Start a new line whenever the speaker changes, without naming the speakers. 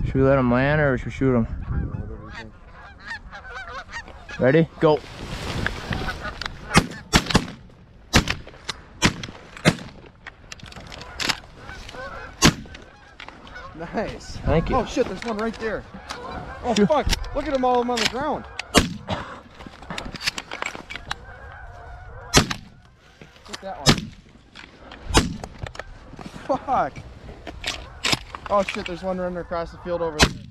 Should we let him land or should we shoot him?
Whatever you think.
Ready? Go.
Nice.
Thank you.
Oh shit, there's one right there. Oh
Shoot.
fuck, look at them all of them on the ground. Look at that one. Fuck. Oh shit, there's one running across the field over there.